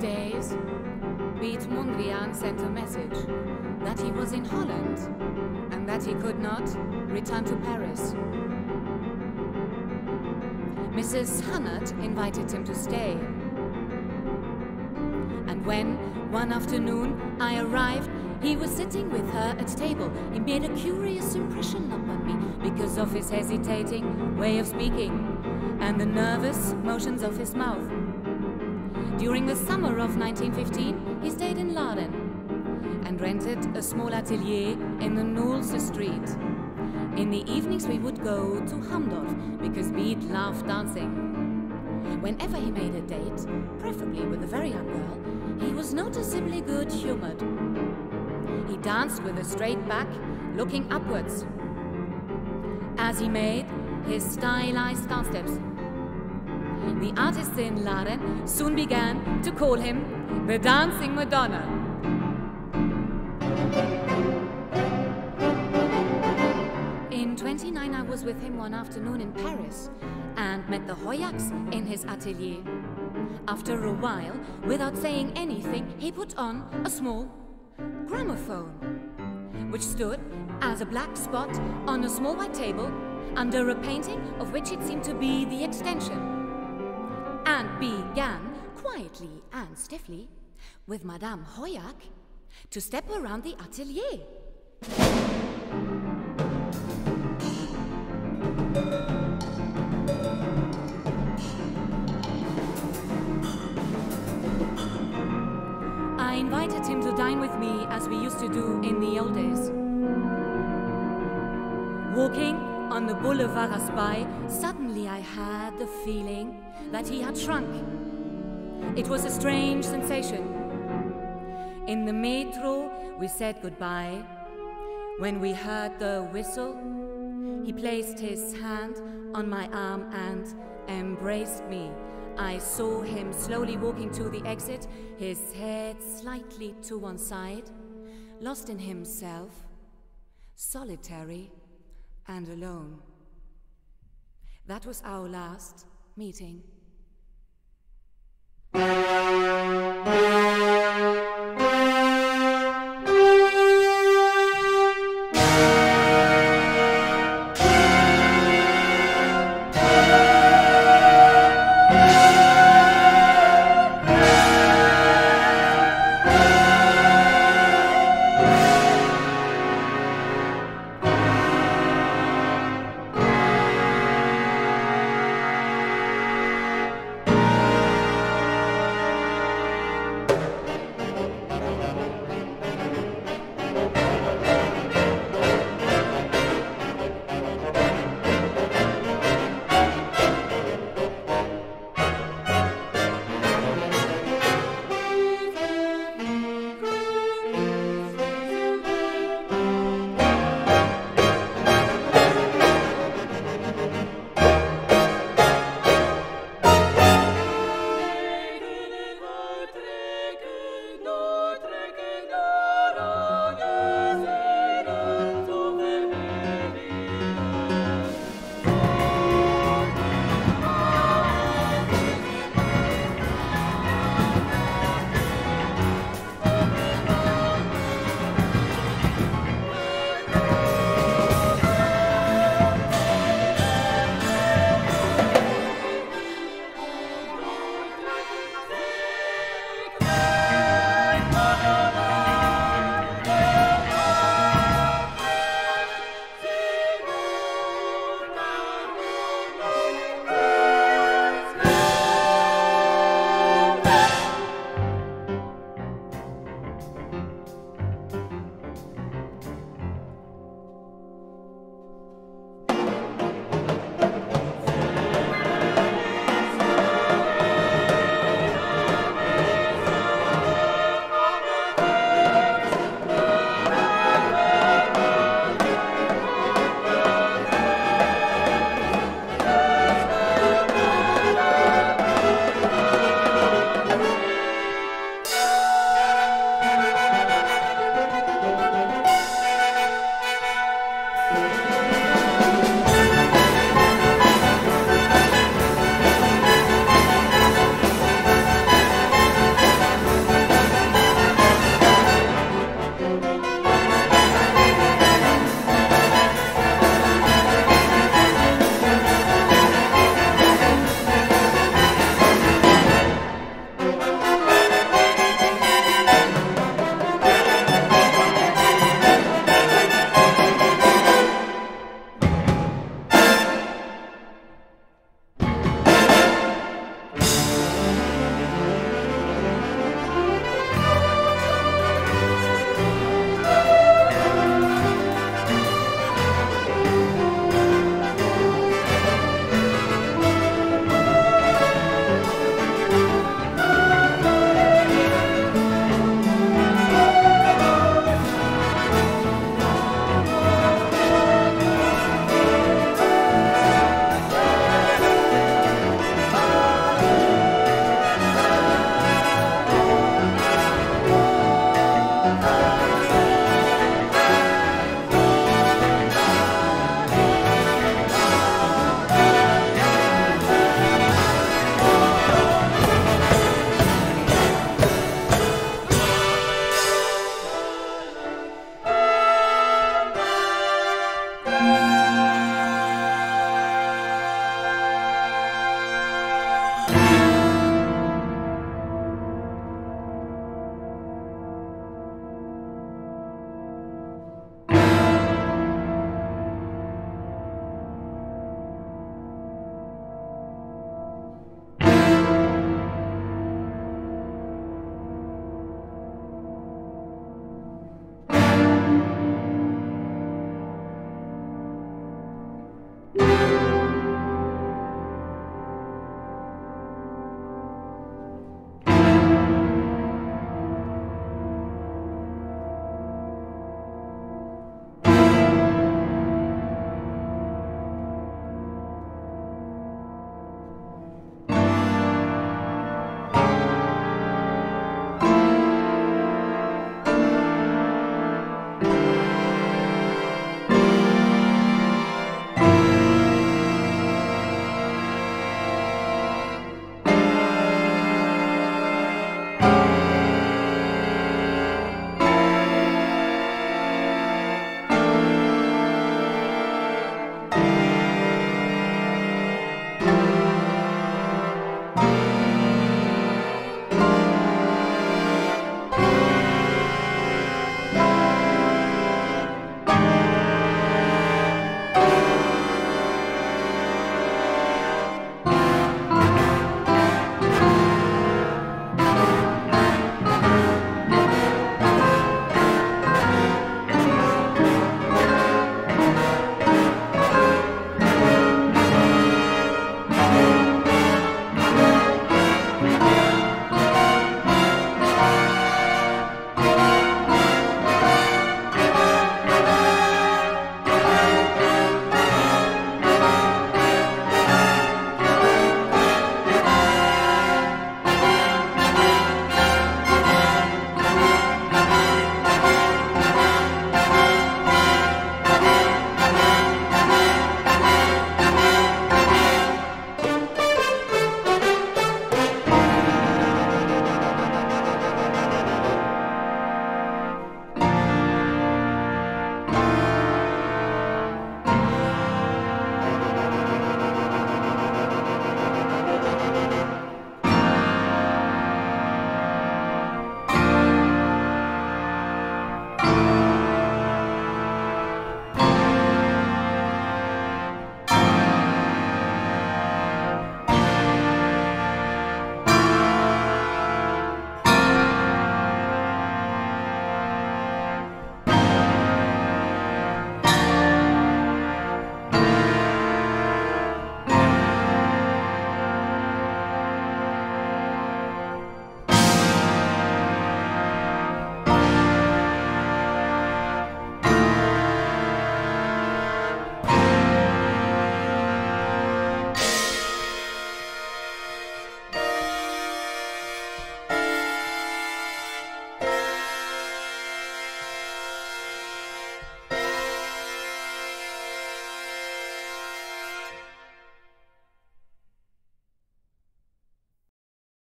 days, Piet Mondrian sent a message that he was in Holland and that he could not return to Paris. Mrs. Hannert invited him to stay. And when, one afternoon, I arrived, he was sitting with her at table. He made a curious impression upon me because of his hesitating way of speaking and the nervous motions of his mouth. During the summer of 1915, he stayed in Laren and rented a small atelier in the Noelse Street. In the evenings we would go to Hamdorf because Piet loved dancing. Whenever he made a date, preferably with a very young girl, he was noticeably good-humored. He danced with a straight back, looking upwards, as he made his stylized dance steps. The artists in Laren soon began to call him the Dancing Madonna. In 1929, I was with him one afternoon in Paris and met the Hoyaks in his atelier. After a while, without saying anything, he put on a small gramophone, which stood as a black spot on a small white table under a painting of which it seemed to be the extension, and began, quietly and stiffly, with Madame Hoyak, to step around the atelier. I invited him to dine with me as we used to do in the old days. Walking on the boulevard Raspail, suddenly I had the feeling that he had shrunk. It was a strange sensation. In the metro, we said goodbye. When we heard the whistle, he placed his hand on my arm and embraced me. I saw him slowly walking to the exit, his head slightly to one side, lost in himself, solitary and alone. That was our last meeting.